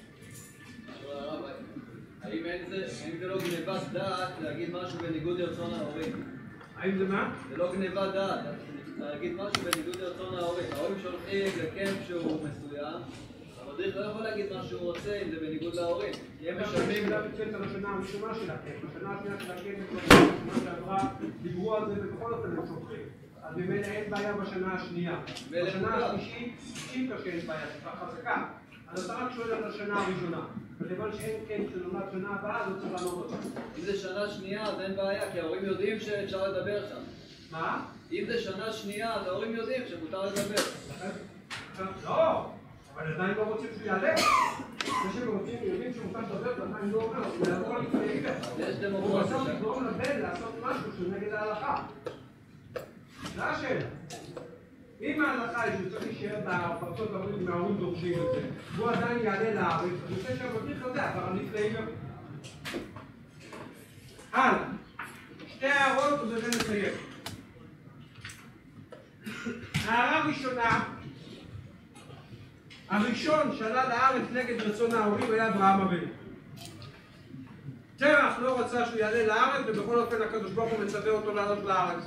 האם אין זה לא גנבת דעת להגיד משהו בניגוד לרצון ההורים? האם זה מה? זה לא גנבת דעת, להגיד משהו בניגוד לרצון ההורים. ההורים שולחים לקמפ שהוא מסוים, המדריך לא יכול להגיד מה שהוא רוצה אם זה בניגוד להורים. הם משלמים... זה בצאת על השנה הראשונה של הקמפ. בשנה השנייה של הקמפ, בשנה שעברה, דיברו על זה ובכל אופן הם שולחים. אז ממילא אין בעיה בשנה השנייה. בשנה השלישית, שאין בעיה, שפה חזקה. אז אתה רק שואל על השנה הראשונה. וכיוון שאין כן שנולד שנה הבאה, לא צריך לענות אותה. אם זה שנה שנייה, אז אין בעיה, כי ההורים יודעים שאפשר לדבר שם. מה? אם זה שנה שנייה, אז ההורים יודעים שמותר לדבר. לא, אבל עדיין לא רוצים שהוא יעלה. זה שהם רוצים, יודעים שמותר לדבר, עדיין לא אומר, הוא יעבור לפני עיוור. יש הוא דמוקרטיה. בסוף יגרום לבן לעשות משהו שהוא נגד ההלכה. זה השאלה. אם ההלכה היא שהוא צריך להישאר בארצות הברית מההורים דורשים את זה, והוא עדיין יעלה לארץ, אני חושב שהמדריך הזה עבר לפני עיוור. הלאה. שתי הערות ובזה נסיים. הערה ראשונה, הראשון שעלה לארץ נגד רצון ההורים היה אברהם אבינו. תרח לא רצה שהוא יעלה לארץ, ובכל אופן הקדוש ברוך הוא מצווה אותו לעלות לארץ.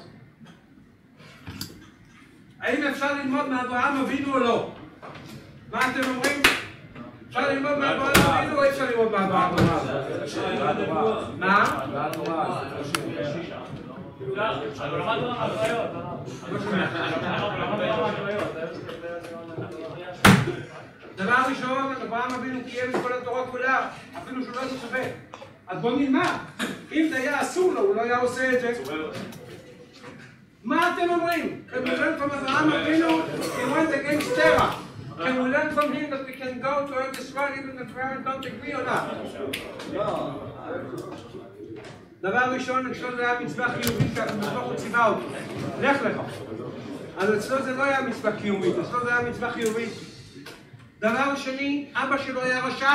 האם אפשר ללמוד מאברהם אבינו או לא? מה אתם אומרים? אפשר ללמוד מאברהם אבינו או אפשר ללמוד מאברהם אבינו? מה? אבל למד לו מהחוויות, דבר ראשון, אברהם אבינו קיים את כל התורה כולה, אפילו שהוא לא מצווה. אז בוא נלמד. אם זה היה אסור לו, הוא לא היה עושה את זה. מה אתם אומרים? Can we learn from Abraham Avinu? He went against Terah. Can we learn from him that we can go to Eretz Yisrael even if parents don't agree or not? דבר ראשון, אצלו זה היה מצווה חיובית שהקדוש ברוך הוא ציווה אותו. לך לך. אז אצלו זה לא היה מצווה קיומית, אצלו זה היה מצווה חיובית. דבר שני, אבא שלו היה רשע.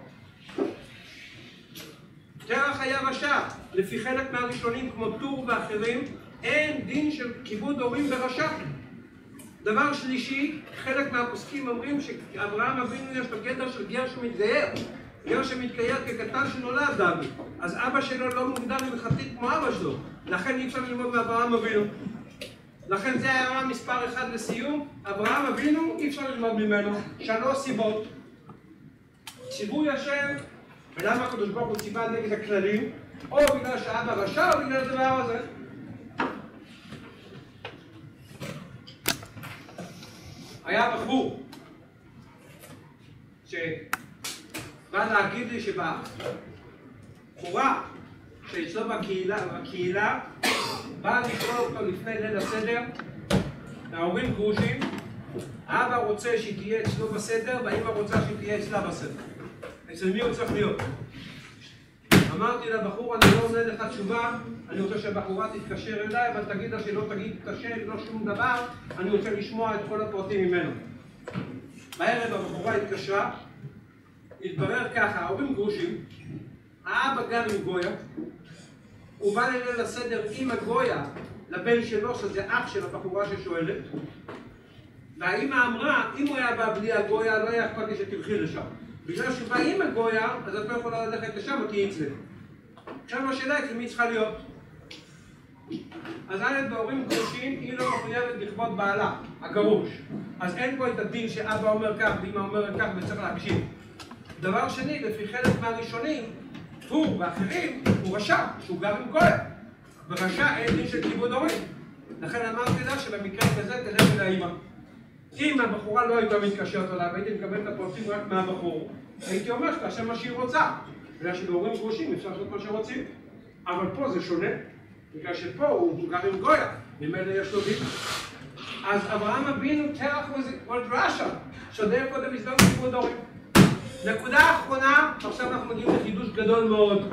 תרח היה רשע. לפי חלק מהראשונים כמו טור ואחרים, אין דין של כיבוד הורים ברשע. דבר שלישי, חלק מהפוסקים אומרים שאברהם אבינו יש לו גדר של גר שמתגייר. גר שמתגייר כקטן שנולד דוד. אז אבא שלו לא מוגדר הלכתית כמו אבא שלו. לכן אי אפשר ללמוד מאברהם אבינו. לכן זה הערה מספר 1 לסיום. אברהם אבינו אי אפשר ללמוד ממנו. 3 סיבות. ציווי השם, ולמה הקדוש ברוך הוא ציווה נגד הכללים, או בגלל שאבא רשע או בגלל הדבר הזה. היה בחור שבא להגיד לי שבחורה שאצלו בקהילה בא לקרוא אותו לפני ליל הסדר, ההורים גרושים, האבא רוצה שהיא תהיה אצלו בסדר והאמא רוצה שהיא תהיה אצלה בסדר. אצל מי הוא צריך להיות? אמרתי לבחור, אני לא עונה לך תשובה, אני רוצה שהבחורה תתקשר אליי, אבל תגיד לה שלא תגיד קשה, לא שום דבר, אני רוצה לשמוע את כל הפרטים ממנו. בערב הבחורה התקשרה, התברר ככה, ההורים גרושים, האבא גר עם גויה, הוא בא לליל הסדר עם הגויה לבן שלו, שזה אח של הבחורה ששואלת, והאמא אמרה, אם הוא היה בא בלי הגויה, לא היה אכפת לי שתלכי לשם. בגלל שהוא בא עם הגויה, אז את לא יכולה ללכת לשם, כי אצלנו. עכשיו השאלה היא, מי צריכה להיות? אז הילד בהורים גרושים, היא לא מחויבת לכבוד בעלה, הגרוש. אז אין פה את הדין שאבא אומר כך ואמא אומרת כך וצריך להקשיב. דבר שני, לפי חלק מהראשונים, הוא ואחרים, הוא רשע, שהוא גר עם גויה. ברשע אין דין של כיבוד הורים. לכן אמרתי לה שבמקרה כזה תלך אל האמא. אם הבחורה לא הייתה מתקשרת עליו, הייתי מקבל את הפרטים רק מהבחור, הייתי אומר שתעשה מה שהיא רוצה. בגלל שבהורים גרושים אפשר לעשות מה שרוצים. אבל פה זה שונה, בגלל שפה הוא גר עם גויה, ממילא יש לו דין. אז אברהם אבינו תרח was Russia, so therefore there is no כיבוד הורים. נקודה האחרונה, עכשיו אנחנו מגיעים לחידוש גדול מאוד.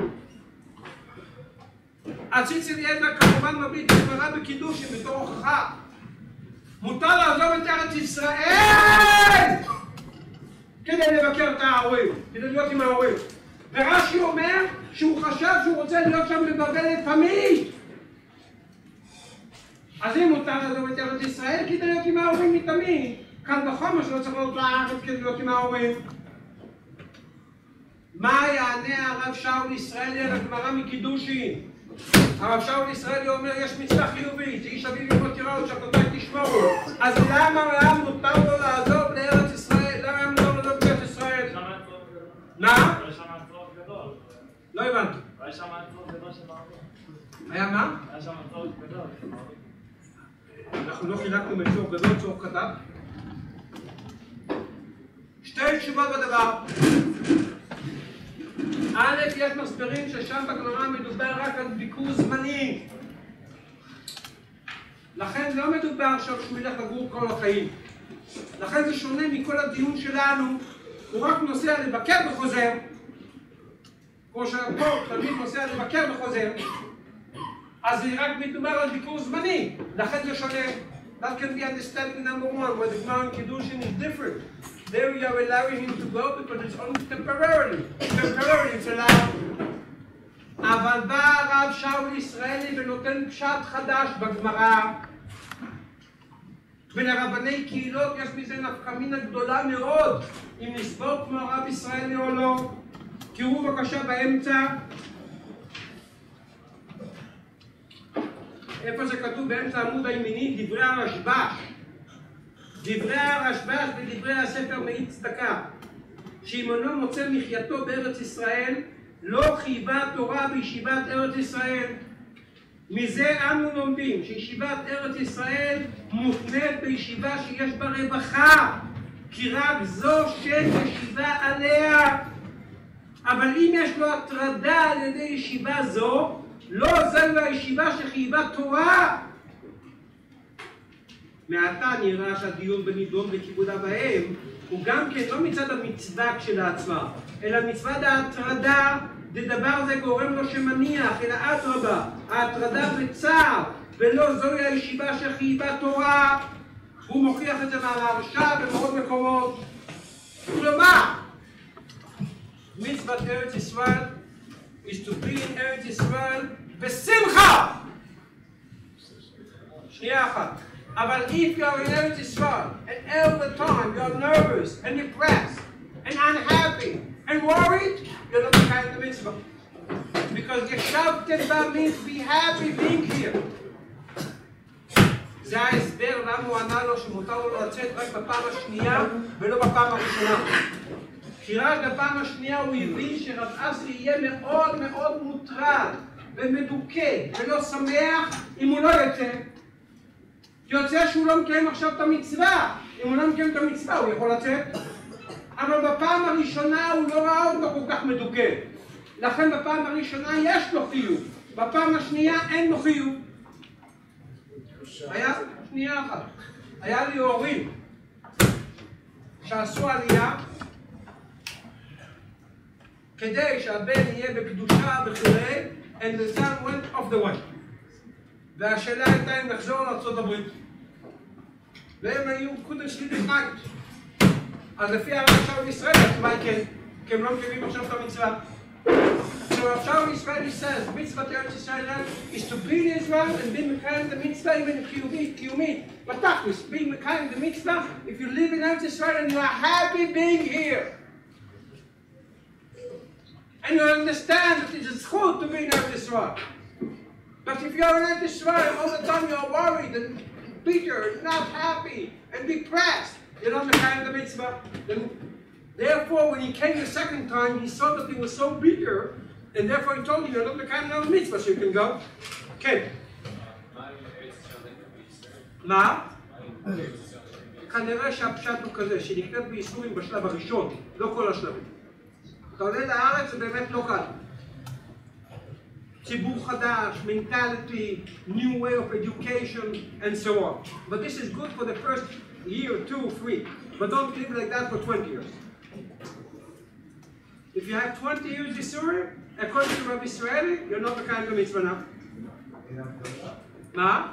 הציץ אליעזר כמובן מביט גמרא בקידושין בתור הוכחה. מותר לעזוב את ארץ ישראל כדי לבקר את ההורים, כדי להיות עם ההורים. ורש"י אומר שהוא חשב שהוא רוצה להיות שם בבבל תמיד. אז אם מותר לעזוב את ארץ ישראל כדי להיות עם ההורים מתמיד, כאן וחומר שלא צריך להיות לארץ כדי להיות עם ההורים. מה יענה הרב שאול ישראלי על הגמרא מקידושין? הרב שאול ישראלי אומר, יש מצווה חיובית, איש אביו אמו תיראו ושבתותי תשמעו. אז למה מותר לו לעזוב לארץ ישראל? למה היה מותר לעזוב לארץ ישראל? מה? היה שם צורך גדול. לא הבנתי. היה שם צורך גדול של מערבים. היה מה? היה שם צורך גדול של מערבים. אנחנו לא חילקנו בין צורך גדול, צורך קטן. שתי תשובות בדבר. א', יש מסבירים ששם בגמרא מדובר רק על ביקור זמני. לכן לא מדובר עכשיו שהוא ילך לגור כל החיים. לכן זה שונה מכל הדיון שלנו, הוא רק נוסע לבקר וחוזר. כמו שפה תלמיד נוסע לבקר וחוזר, אז זה רק מדובר על ביקור זמני, לכן זה שונה. That can be understanding number one, where the Gemara in Kiddushin is different. There we are allowing him to go because it's only temporarily. Temporarily it's allowed. אבל בא הרב שאול ישראלי ונותן פשט חדש בגמרא. ולרבני קהילות יש מזה נפקא מינה גדולה מאוד, אם נסבור כמו הרב ישראלי או לא. תראו בבקשה באמצע. איפה זה כתוב? באמצע עמוד הימיני, דברי הרשב"ש. דברי הרשב"ש ודברי הספר מאית צדקה. שאם אינו מוצא מחייתו בארץ ישראל, לא חייבה תורה בישיבת ארץ ישראל. מזה אנו לומדים שישיבת ארץ ישראל מותנית בישיבה שיש בה רווחה, כי רק זו שישיבה עליה. אבל אם יש לו הטרדה על ידי ישיבה זו, לא זו הישיבה שחייבה תורה. מעתה נראה שהדיון בנידון בכיבוד אב ואם הוא גם כן לא מצד המצווה כשלעצמה, אלא מצוות ההטרדה. דבר זה גורם לו שמניח, אלא אדרבה, ההטרדה בצער, ולא זוהי הישיבה שחייבה תורה. הוא מוכיח את זה מהרש"א במאוד מקומות. כלומר, מצוות ארץ ישראל is to be in ארץ ישראל בשמחה. שנייה אחת. אבל if you are in ארץ ישראל and all the time you are nervous and depressed and unhappy and worried, you're not kind of mitzvah. Because yeshavtem ba means be happy being here. זה ההסבר למה הוא ענה לו שמותר לו לצאת רק בפעם השנייה ולא בפעם הראשונה. כי רק בפעם השנייה הוא הבין שרב אסי יהיה מאוד מאוד מוטרד ומדוכא ולא שמח אם הוא לא יוצא. יוצא שהוא לא מקיים עכשיו את המצווה. אם הוא לא מקיים את המצווה הוא יכול לצאת. אבל בפעם הראשונה הוא לא ראה אותו כל כך מדוכא. לכן בפעם הראשונה יש לו חיוב. בפעם השנייה אין לו חיוב. היה שנייה אחת. היה לי הורים שעשו עלייה כדי שהבן יהיה בקדושה וכולי, and the son went off the way. והשאלה הייתה אם נחזור לארצות הברית. והם היו קודש לי בבית. אז לפי הרב שאול ישראל, התשובה היא כן, כי הם לא מקיימים עכשיו את המצווה. So Rav Shaul Yisraeli says, mitzvah Eretz Yisrael is to be in Israel and be mekayem the mitzvah even kiyumit. But tachlis, be mekayem the mitzvah if you live in Eretz Yisrael and you are happy being here. And you understand that it is good to be in Eretz Yisrael. But if you are in Eretz Yisrael all the time you are worried and bitter and not happy and depressed, you're not mekayem the mitzvah. Therefore, when he came the second time, he saw that he was so bitter, and therefore he told him, you're not mekayem the mitzvah, so you can go. Okay. מה? כנראה שהפשט הוא כזה, שנקראת בייסורים בשלב הראשון, לא כל השלבים. אתה עולה לארץ, זה באמת לא קל. ציבור חדש, mentality, new way of education, and so on. But this is good for the first year, 2, 3. But don't live like that for 20 years. If you have 20 years Yisur, according to Rabbi Israeli, you're not mekayem the mitzvah now. מה?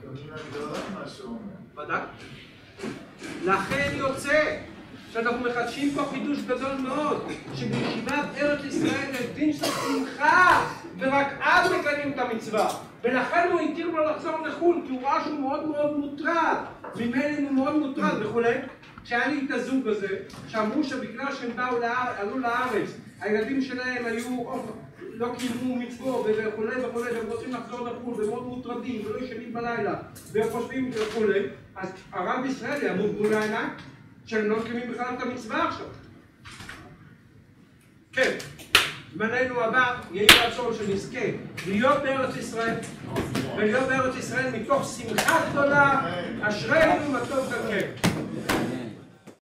בדק? לכן יוצא שאנחנו מחדשים פה חידוש גדול מאוד, שבישיבת ארץ ישראל יש דין של שמחה, ורק אז מקיימים את המצווה. ולכן הוא התיר לו לחזור לחו"ל, כי הוא ראה שהוא מאוד מאוד מוטרד. ממילא הוא מאוד מוטרד וכולי. כשהיה לי את הזוג הזה, שאמרו שבגלל שהם עלו לארץ, הילדים שלהם היו לא קיימו מצוות וכולי וכולי, והם רוצים לחזור לחו"ל, והם מאוד מוטרדים ולא ישנים בלילה, והם חושבים וכולי, אז הרב ישראלי אמרו מול העיניים שהם לא מקיימים בכלל את המצווה עכשיו. כן, זמננו הבא יהי רצון שנזכה להיות בארץ ישראל, ולהיות בארץ ישראל מתוך שמחה גדולה, אשרינו מה טוב דרכנו.